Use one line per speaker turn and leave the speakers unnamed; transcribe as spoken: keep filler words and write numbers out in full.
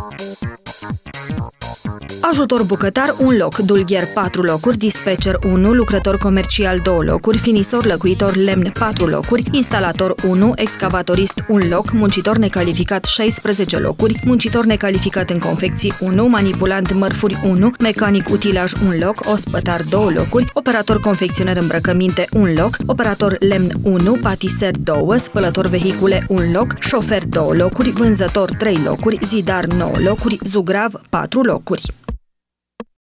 Ajutor bucătar un loc, dulgher patru locuri, dispatcher unu, lucrător comercial două locuri, finisor lăcuitor lemn patru locuri, instalator unu, excavatorist un loc, muncitor necalificat șaisprezece locuri, muncitor necalificat în confecții unu, manipulant mărfuri unu, mecanic utilaj un loc, ospătar două locuri, operator confecționer îmbrăcăminte un loc, operator lemn unu, patiser doi, spălător vehicule un loc, șofer două locuri, vânzător trei locuri, zidar nouă locuri, zugrav patru locuri.